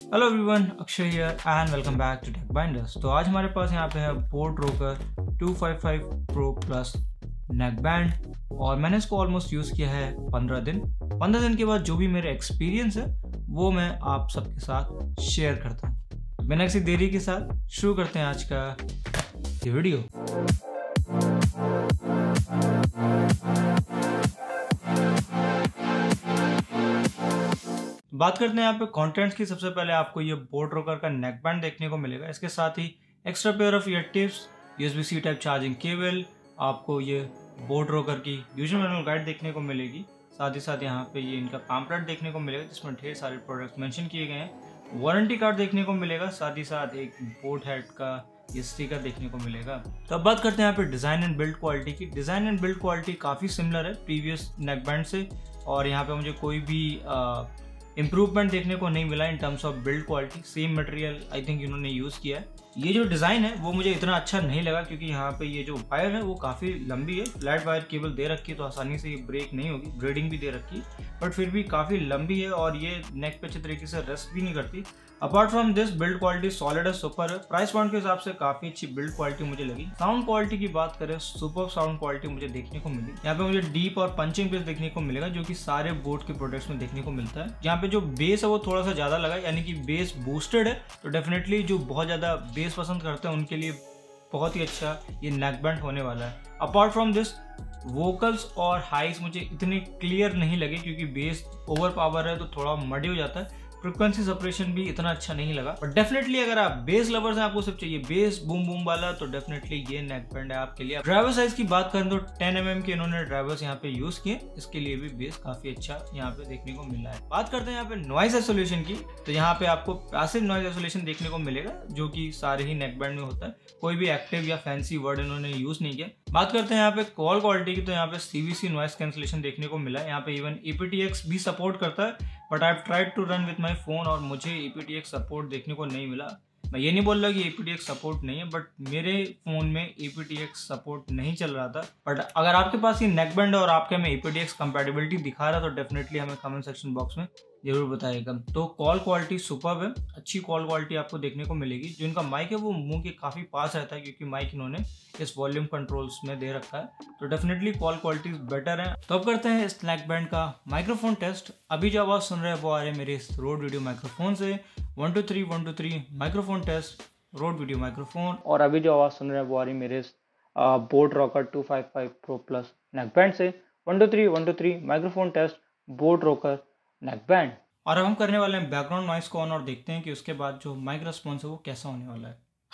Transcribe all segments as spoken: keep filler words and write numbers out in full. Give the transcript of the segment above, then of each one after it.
Hello everyone, Akshay here and welcome back to tech binders. तो आज हमारे पास यहाँ पे है Boat Rockerz two five five pro plus neck band और मैंने इसको ऑलमोस्ट यूज़ किया है पंद्रह दिन। पंद्रह दिन के बाद जो भी मेरा एक्सपीरियंस है वो मैं आप सबके साथ शेयर करता हूँ। बिना किसी देरी के साथ शुरू करते हैं आज का ये वीडियो। बात करते हैं यहाँ पे कंटेंट्स की। सबसे पहले आपको ये बोट रोकर का नेक बैंड देखने को मिलेगा। इसके साथ ही extra pair of ear tips, USB C type charging cable, आपको ये बोट रोकर की यूजर मैनुअल गाइड देखने को मिलेगी। साथ ही साथ यहाँ पे ये इनका पैम्पलेट देखने को मिलेगा जिसमें ढेर सारे प्रोडक्ट्स मेंशन किए गए हैं। वारंटी कार्ड देखने को मिलेगा, साथ ही साथ एक बोट हेड का ये स्टिकर देखने को मिलेगा। तो अब बात करते हैं यहाँ पे डिज़ाइन एंड बिल्ड क्वालिटी की। डिज़ाइन एंड बिल्ड क्वालिटी काफ़ी सिमिलर है प्रीवियस नेक बैंड से और यहाँ पे मुझे कोई भी इम्प्रूवमेंट देखने को नहीं मिला in terms of build quality. Same material I think इन्होंने यूज़ किया है। ये जो डिज़ाइन है वो मुझे इतना अच्छा नहीं लगा क्योंकि यहाँ पे ये जो वायर है वो काफ़ी लंबी है। फ्लैट वायर केबल दे रखी है तो आसानी से ये ब्रेक नहीं होगी, ब्रेडिंग भी दे रखी है, बट फिर भी काफ़ी लंबी है और ये नेक पे अच्छे तरीके से रेस्ट भी नहीं करती। Apart from this build quality solid है, सुपर है। प्राइस पॉइंट के हिसाब से काफ़ी अच्छी बिल्ड क्वालिटी मुझे लगी। साउंड क्वालिटी की बात करें, सुपर साउंड क्वालिटी मुझे देखने को मिली। यहाँ पे मुझे डीप और पंचिंग बेस देखने को मिलेगा जो कि सारे बोट के प्रोडक्ट्स में देखने को मिलता है। यहाँ पे जो बेस है वो थोड़ा सा ज़्यादा लगा, यानी कि बेस बूस्टेड है, तो डेफिनेटली जो बहुत ज़्यादा बेस पसंद करते हैं उनके लिए बहुत ही अच्छा ये नेक बैंड होने वाला है। अपार्ट फ्रॉम दिस वोकल्स और हाइस मुझे इतने क्लियर नहीं लगे क्योंकि बेस ओवर पावर है तो थोड़ा मडी हो जाता है। फ्रिक्वेंसी सेपरेशन भी इतना अच्छा नहीं लगा, बट डेफिनेटली अगर आप बेस लवर्स हैं, आपको सिर्फ चाहिए बेस बूम बूम वाला, तो डेफिनेटली ये नेक बैंड है आपके लिए। ड्राइवर साइज की बात करें तो टेन एम एम के इन्होंने ड्राइवर्स यहाँ पे यूज किए, इसके लिए भी बेस काफी अच्छा यहाँ पे देखने को मिला है। बात करते हैं यहाँ पे नॉइज आइसोलेशन की, तो यहाँ पे आपको पैसिव नॉइज आइसोलेशन देखने को मिलेगा जो कि सारे ही नेक बैंड में होता है। कोई भी एक्टिव या फैंसी वर्ड इन्होंने यूज नहीं किया। बात करते हैं यहाँ पे कॉल क्वालिटी की, तो यहाँ पे सीवीसी नॉइज कैंसिलेशन देखने को मिला है। यहाँ पे even E P T X भी सपोर्ट करता है, but I have tried to run with my phone और मुझे E P T X support देखने को नहीं मिला। मैं ये नहीं बोल रहा कि E P T X support नहीं है, बट मेरे फोन में E P T X support नहीं चल रहा था। बट अगर आपके पास ये नेक बैंड है और आपके में E P T X compatibility दिखा रहा है तो डेफिनेटली हमें कमेंट सेक्शन बॉक्स में जरूर बताइएगा। तो कॉल क्वालिटी सुपर्ब है, अच्छी कॉल क्वालिटी आपको देखने को मिलेगी। जो इनका माइक है वो मुंह के काफ़ी पास रहता है क्योंकि माइक इन्होंने इस वॉल्यूम कंट्रोल्स में दे रखा है, तो डेफिनेटली कॉल क्वालिटी बेटर है। तो अब करते हैं इस नेक बैंड का माइक्रोफोन टेस्ट। अभी जो आवाज़ सुन रहे हैं वो आ रहे हैं मेरे इस रोड वीडियो माइक्रोफोन से। One two three one two three microphone test, Rode video microphone. और अभी जो आवाज़ सुन रहे हैं वो आ रही है मेरे इस Boat Rockerz two five five pro plus neck band से। One two three one two three microphone test, Boat Rockerz neck band. और अब हम करने वाले हैं बैकग्राउंड नॉइस को ऑन और देखते हैं कि उसके बाद जो माइक रिस्पॉन्स है वो कैसा होने वाला है।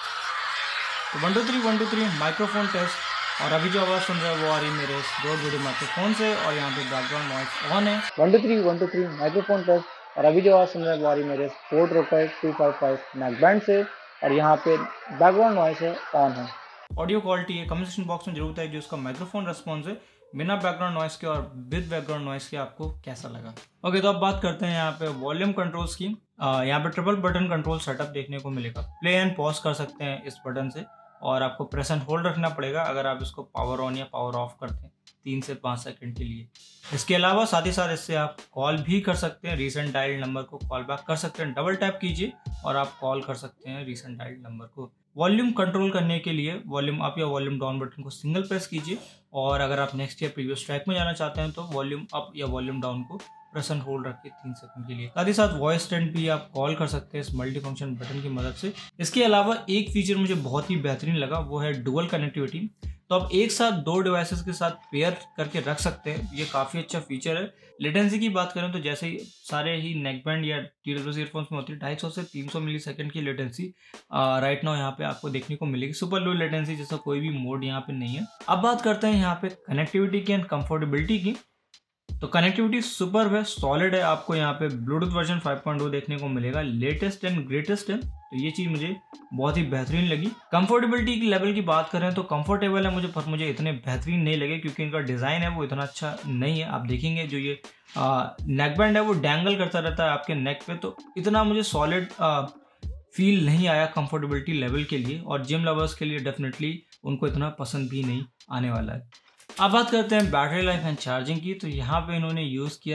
तो one two three one two three microphone test, और अभी जो आवाज़ सुन रहे हैं वो आ रही है मेरे रोड वीडियो माइक्रोफोन से और यहाँ पे बैकग्राउंड नॉइस ऑन है। One two three one two three microphone test, और अभी जो आवाज़ सुन रहे हैं वो आ रही है मेरे Boat Rockerz two five five neck band से और यहाँ पे बैकग्राउंड नॉइस है ऑन है। ऑडियो क्वालिटी है, कमेंट सेक्शन बॉक्स में जरूर बताइए जो उसका माइक्रोफोन रिस्पॉन्स है बिना बैकग्राउंड नॉइस के और विद बैकग्राउंड नॉइस के आपको कैसा लगा। ओके okay, तो अब बात करते हैं यहाँ पे वॉल्यूम कंट्रोल्स की। आ, यहाँ पे ट्रिपल बटन कंट्रोल सेटअप देखने को मिलेगा। प्ले एंड पॉज कर सकते हैं इस बटन से और आपको प्रेस एंड होल्ड रखना पड़ेगा अगर आप इसको पावर ऑन या पावर ऑफ करते हैं तीन से पाँच सेकंड के लिए। इसके अलावा साथ ही साथ इससे आप कॉल भी कर सकते हैं, रीसेंट डायल नंबर को कॉल बैक कर सकते हैं। डबल टैप कीजिए और आप कॉल कर सकते हैं रीसेंट डायल नंबर को। वॉल्यूम कंट्रोल करने के लिए वॉल्यूम अप या वॉल्यूम डाउन बटन को सिंगल प्रेस कीजिए, और अगर आप नेक्स्ट या प्रीवियस ट्रैक में जाना चाहते हैं तो वॉल्यूम अप या वॉल्यूम डाउन को प्रेस एंड होल्ड रखिए तीन सेकंड के लिए। साथ ही साथ वॉइस स्टैंड भी आप कॉल कर सकते हैं इस मल्टी फंक्शन बटन की मदद से। इसके अलावा एक फीचर मुझे बहुत ही बेहतरीन लगा, वो है डुअल कनेक्टिविटी। तो आप एक साथ दो डिवाइसेस के साथ पेयर करके रख सकते हैं, ये काफ़ी अच्छा फीचर है। लेटेंसी की बात करें तो जैसे ही सारे ही नेक बैंड या टी डब्ल्यू सी ईयरफोन्स में होती है ढाई सौ से तीन सौ मिली सेकेंड की लेटेंसी राइट नाउ यहाँ पे आपको देखने को मिलेगी। सुपर लो लेटेंसी जैसा कोई भी मोड यहाँ पे नहीं है। अब बात करते हैं यहाँ पे कनेक्टिविटी की एंड कंफर्टेबिलिटी की। तो कनेक्टिविटी सुपर है, सॉलिड है। आपको यहाँ पे Bluetooth version five point O देखने को मिलेगा, लेटेस्ट एंड ग्रेटेस्ट है, तो ये चीज़ मुझे बहुत ही बेहतरीन लगी। कंफर्टेबिलिटी की लेवल की बात करें तो कंफर्टेबल है मुझे, पर मुझे इतने बेहतरीन नहीं लगे क्योंकि इनका डिज़ाइन है वो इतना अच्छा नहीं है। आप देखेंगे जो ये नेक बैंड है वो डैंगल करता रहता है आपके नेक पे, तो इतना मुझे सॉलिड फील नहीं आया कंफर्टेबिलिटी लेवल के लिए, और जिम लवर्स के लिए डेफिनेटली उनको इतना पसंद भी नहीं आने वाला है। अब बात करते हैं बैटरी लाइफ एंड चार्जिंग की। तो यहाँ पे इन्होंने यूज़ किया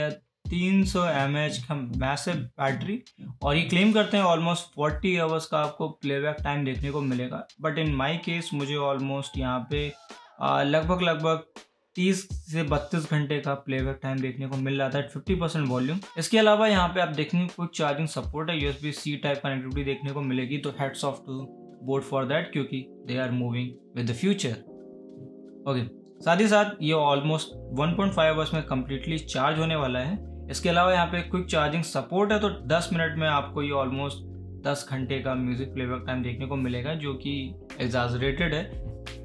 तीन सौ एम एच का मैसिव बैटरी, और ये क्लेम करते हैं ऑलमोस्ट फोर्टी आवर्स का आपको प्लेबैक टाइम देखने को मिलेगा। बट इन माय केस मुझे ऑलमोस्ट यहाँ पे लगभग लगभग तीस से बत्तीस घंटे का प्लेबैक टाइम देखने को मिल रहा था एट फिफ्टी परसेंट वॉल्यूम। इसके अलावा यहाँ पे आप देखेंगे क्विक चार्जिंग सपोर्ट है, यूएसबी सी टाइप कनेक्टिविटी देखने को मिलेगी, तो heads off to Boat for that, क्योंकि they are moving with the future. Okay, साथ ही साथ ये almost one point five hours में कम्प्लीटली चार्ज होने वाला है। इसके अलावा यहाँ पे क्विक चार्जिंग सपोर्ट है, तो दस मिनट में आपको ये ऑलमोस्ट दस घंटे का म्यूजिक प्लेबैक टाइम देखने को मिलेगा, जो कि एग्जैजरेटेड है।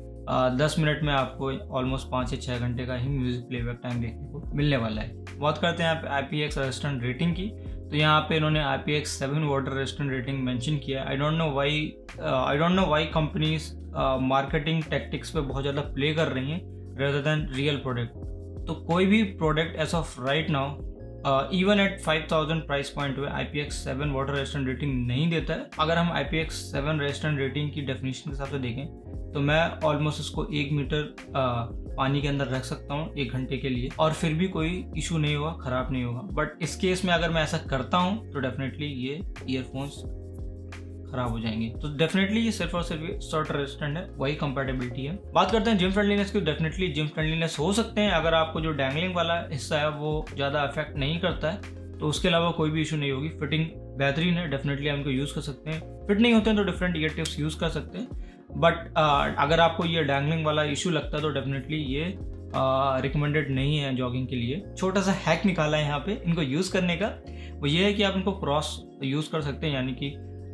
दस मिनट में आपको ऑलमोस्ट पाँच से छः घंटे का ही म्यूजिक प्लेबैक टाइम देखने को मिलने वाला है। बात करते हैं यहाँ पे I P X resistant rating की, तो यहाँ पे इन्होंने I P X seven water resistant rating mention किया। I don't know why I don't know why companies marketing tactics पे बहुत ज़्यादा प्ले कर रही हैं रेदर देन रियल प्रोडक्ट। तो कोई भी product as of right now even at five thousand price point में I P X seven water resistant rating नहीं देता है। अगर हम I P X seven resistant rating की डेफिनेशन के हिसाब से देखें तो मैं ऑलमोस्ट इसको एक मीटर आ, पानी के अंदर रख सकता हूँ एक घंटे के लिए, और फिर भी कोई इशू नहीं होगा, ख़राब नहीं होगा। बट इस केस में अगर मैं ऐसा करता हूँ तो डेफिनेटली ये ईयरफोन्स ख़राब हो जाएंगे। तो डेफिनेटली ये सिर्फ और सिर्फ सॉर्ट रेजिस्टेंट है, वही कंपैटिबिलिटी है। बात करते हैं जिम फ्रेंडलीनेस की, डेफिनेटली जिम फ्रेंडलीनेस हो सकते हैं अगर आपको जो डैंगलिंग वाला हिस्सा है वो ज़्यादा अफेक्ट नहीं करता है, तो उसके अलावा कोई भी इशू नहीं होगी। फिटिंग बेहतरीन है, डेफिनेटली हम इनको यूज़ कर सकते हैं। फिट नहीं होते हैं तो डिफरेंट ईयर टिप्स यूज़ कर सकते हैं, बट uh, अगर आपको ये डैंगलिंग वाला इशू लगता है तो डेफिनेटली ये रिकमेंडेड uh, नहीं है जॉगिंग के लिए। छोटा सा हैक निकाला है यहाँ पे इनको यूज़ करने का, वो ये है कि आप इनको क्रॉस यूज़ कर सकते हैं, यानी कि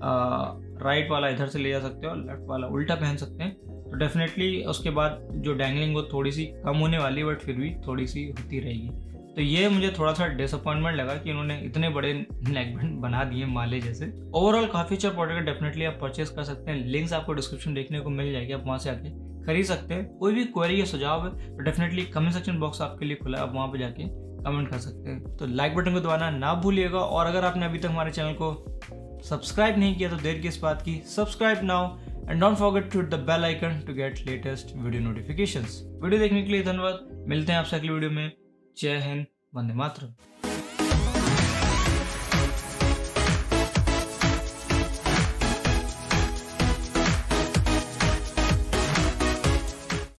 राइट uh, वाला इधर से ले जा सकते हो और लेफ्ट वाला उल्टा पहन सकते हैं। तो डेफिनेटली उसके बाद जो डैंगलिंग वो थोड़ी सी कम होने वाली है, बट फिर भी थोड़ी सी होती रहेगी। तो ये मुझे थोड़ा सा डिसअपॉइंटमेंट लगा कि इन्होंने इतने बड़े नेकबैंड बना दिए माले जैसे। ओवरऑल काफ़ी अच्छा प्रोडक्ट, डेफिनेटली आप परचेस कर सकते हैं। लिंक्स आपको डिस्क्रिप्शन देखने को मिल जाएगी, आप वहाँ से आके खरीद सकते हैं। कोई भी क्वेरी या सुझाव है तो डेफिनेटली कमेंट सेक्शन बॉक्स आपके लिए खुला है, आप वहाँ पर जाके कमेंट कर सकते हैं। तो लाइक बटन को दबाना ना भूलिएगा, और अगर आपने अभी तक हमारे चैनल को सब्सक्राइब नहीं किया तो देर किस बात की, subscribe now and don't forget to hit the bell icon to get latest video notifications. Video देखने के लिए धन्यवाद, मिलते हैं आपसे अगली वीडियो में। जय हिंद, वंदे मातरम।